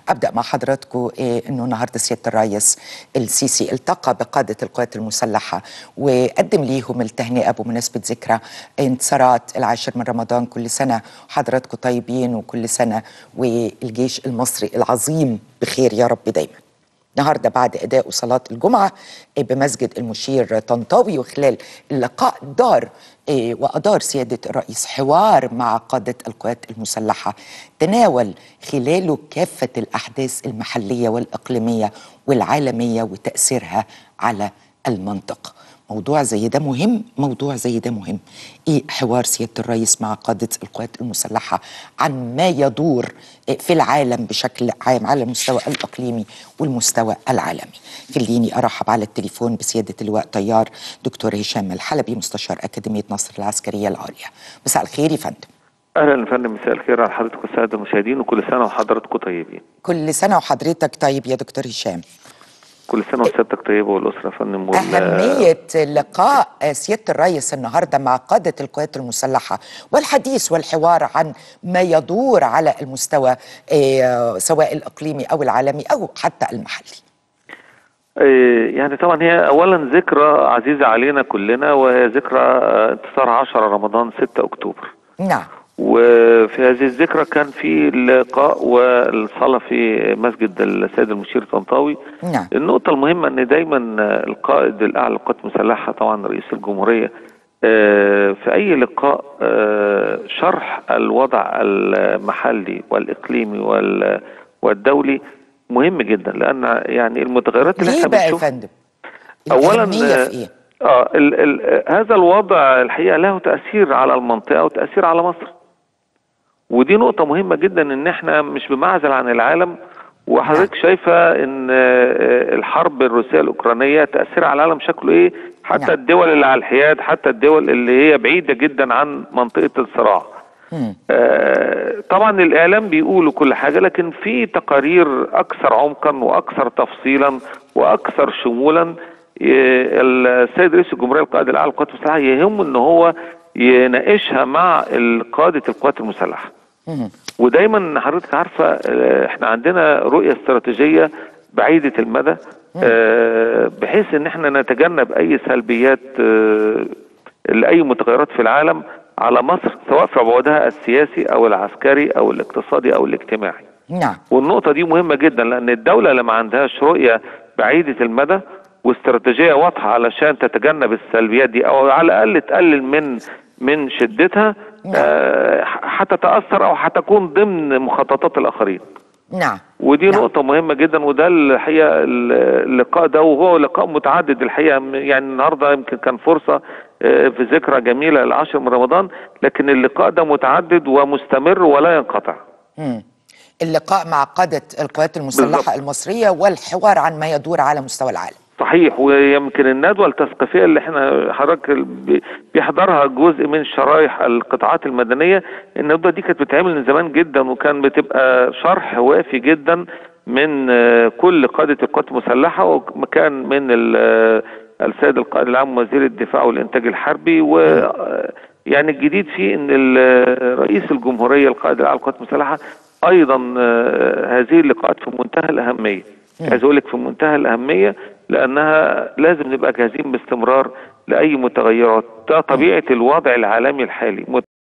أبدأ مع حضراتكم أنه النهاردة سيادة الرئيس السيسي التقى بقادة القوات المسلحة وقدم ليهم التهنئة بمناسبة ذكرى انتصارات العاشر من رمضان. كل سنة حضراتكم طيبين وكل سنة والجيش المصري العظيم بخير يا رب دايما. النهارده بعد اداء صلاه الجمعه بمسجد المشير طنطاوي، وخلال اللقاء وادار سياده الرئيس حوار مع قاده القوات المسلحه تناول خلاله كافه الاحداث المحليه والاقليميه والعالميه وتاثيرها على المنطقه. موضوع زي ده مهم، موضوع زي ده مهم. ايه حوار سيادة الرئيس مع قادة القوات المسلحة عن ما يدور في العالم بشكل عام على المستوى الإقليمي والمستوى العالمي. خليني أرحب على التليفون بسيادة اللواء طيار دكتور هشام الحلبي، مستشار أكاديمية نصر العسكرية العليا. مساء الخير يا فندم. اهلا يا فندم، مساء الخير على حضرتك والساده المشاهدين، وكل سنه وحضراتكم طيبين. كل سنة وحضرتك طيب يا دكتور هشام. كل سنه وسيادتك طيبه والاسره يا فندم. أهمية لقاء سيادة الرئيس النهاردة مع قادة القوات المسلحة والحديث والحوار عن ما يدور على المستوى سواء الإقليمي أو العالمي أو حتى المحلي. يعني طبعا هي اولا ذكرى عزيزه علينا كلنا، وهي ذكرى انتصار 10 رمضان 6 اكتوبر. نعم. وفي هذه الذكرى كان في لقاء والصلاه في مسجد السيد المشير طنطاوي. نعم. النقطه المهمه ان دايما القائد الاعلى للقوات المسلحه طبعا رئيس الجمهوريه في أي لقاء شرح الوضع المحلي والإقليمي والدولي مهم جدا، لأن يعني المتغيرات اللي احنا بنشوفها. ليه بقى يا فندم؟ أولا في إيه؟ هذا الوضع الحقيقة له تأثير على المنطقة وتأثير على مصر، ودي نقطة مهمة جدا، إن احنا مش بمعزل عن العالم. وحضرتك شايفة ان الحرب الروسية الأوكرانية تأثير على العالم شكله ايه، حتى الدول اللي على الحياد، حتى الدول اللي هي بعيدة جدا عن منطقة الصراع. طبعا الإعلام بيقولوا كل حاجة، لكن في تقارير أكثر عمقا وأكثر تفصيلا وأكثر شمولا السيد رئيس الجمهورية القائد الأعلى للقوات المسلحة يهم ان هو يناقشها مع قادة القوات المسلحة. ودايما حضرتك عارفه احنا عندنا رؤيه استراتيجيه بعيده المدى، بحيث ان احنا نتجنب اي سلبيات لاي متغيرات في العالم على مصر، سواء في بعدها السياسي او العسكري او الاقتصادي او الاجتماعي. نعم. والنقطه دي مهمه جدا، لان الدوله اللي ما عندهاش رؤيه بعيده المدى واستراتيجيه واضحه علشان تتجنب السلبيات دي، او على الاقل تقلل من شدتها، هتتأثر أو هتكون ضمن مخططات الآخرين. نعم. ودي نقطة مهمة جدا، وده الحقيقة اللقاء ده، وهو لقاء متعدد الحقيقة. يعني النهاردة يمكن كان فرصة في ذكرى جميلة العاشر من رمضان، لكن اللقاء ده متعدد ومستمر ولا ينقطع. اللقاء مع قادة القوات المسلحة بالضبط. المصرية والحوار عن ما يدور على مستوى العالم. صحيح. ويمكن الندوة التثقيفية اللي احنا حضرتك بيحضرها جزء من شرايح القطاعات المدنية، الندوة دي كانت بتتعمل من زمان جدا، وكان بتبقى شرح وافي جدا من كل قادة القوات المسلحة، وكان من السيد القائد العام وزير الدفاع والإنتاج الحربي. ويعني الجديد فيه ان رئيس الجمهورية القائد العام للقوات المسلحة ايضا هذه اللقاءات في منتهى الأهمية. عايز اقول لك في منتهى الأهمية، لأنها لازم نبقى جاهزين باستمرار لأي متغيرات. ده طبيعة الوضع العالمي الحالي.